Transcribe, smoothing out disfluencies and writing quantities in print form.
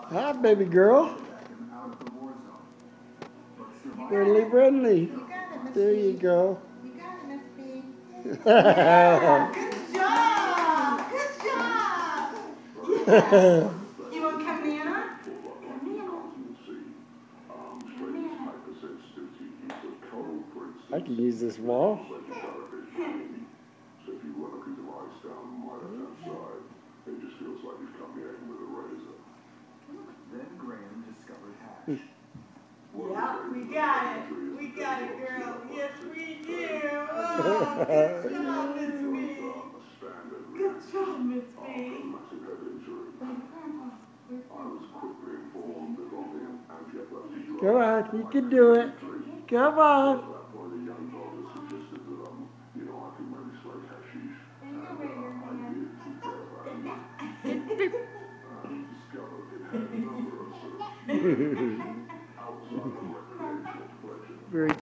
Hi, baby girl. Friendly, friendly. You got it, Miss There B. you go. You got it, Miss B. Yeah, good job. Good job. Yeah. You want Camina? I can use this wall. Then Graham discovered hash. Yeah, we got it. We got it, girl. Yes, we do. Oh, good job, Miss B. Good job, Miss B. Come on, you can do it. Come on. Very